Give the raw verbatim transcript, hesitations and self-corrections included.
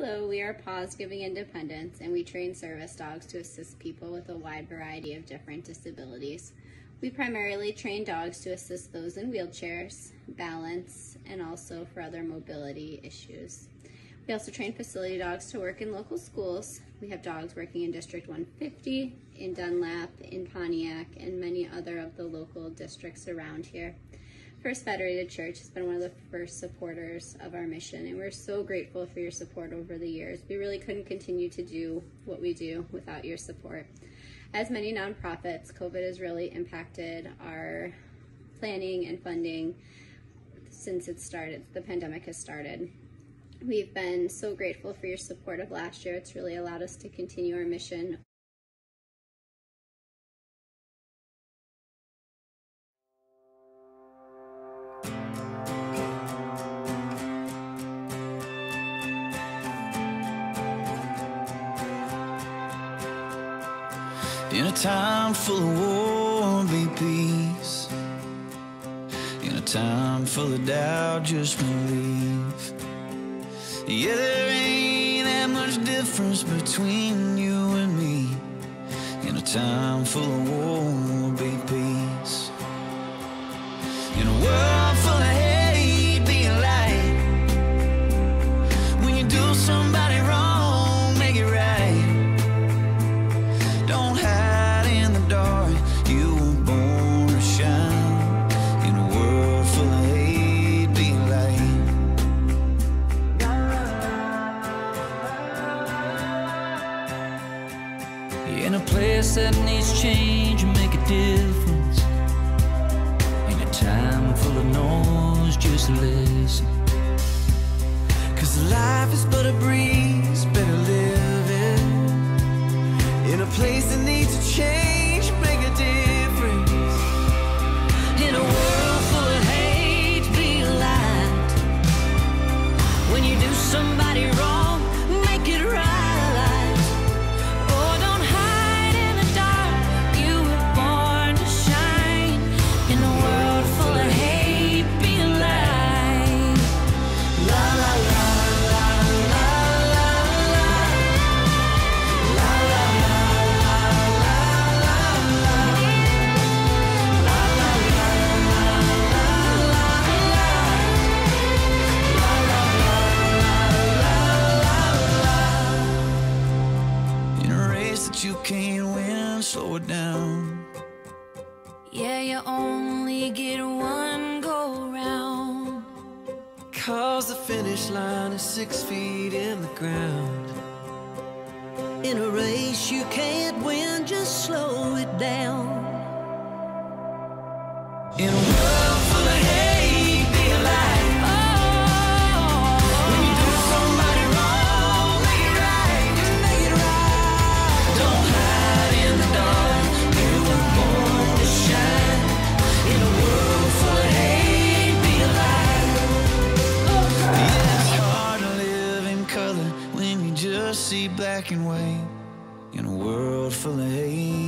Hello, we are Paws Giving Independence, and we train service dogs to assist people with a wide variety of different disabilities. We primarily train dogs to assist those in wheelchairs, balance, and also for other mobility issues. We also train facility dogs to work in local schools. We have dogs working in District one fifty, in Dunlap, in Pontiac, and many other of the local districts around here. First Federated Church has been one of the first supporters of our mission, and we're so grateful for your support over the years. We really couldn't continue to do what we do without your support. As many nonprofits, COVID has really impacted our planning and funding since it started, the pandemic has started. We've been so grateful for your support of last year. It's really allowed us to continue our mission. In a time full of war, be peace. In a time full of doubt, just believe. Yeah, there ain't that much difference between you and me. In a time full of war, be peace. In a world full of hate, be a light. When you do somebody wrong, make it right. Don't hide in the dark, you were born to shine. In a world full of hate, be a light. In a place that needs change, make a difference. In a time full of noise, just listen. Cause life is but a breeze, better live it. In a place that needs to change, make a difference. In a world full of hate, be a light. When you do somebody wrong, make it right. Oh, don't hide in the dark, you were born to shine. In a world full of hate, be a light. La la la la la la la. La la la la la la la. La la la la la la la. La la la la la la. In a race that you can't win, slow it down. Yeah, you only get one go round. Cause the finish line is six feet in the ground. In a race you can't win, just slow it down. In a world full of hate, be a light. When you do somebody wrong, make it right. Make it right. Don't hide in the dark, you were born to shine. In a world full of hate, be a light. Yeah, it's hard to live in color when you just see black and white. In a world full of hate,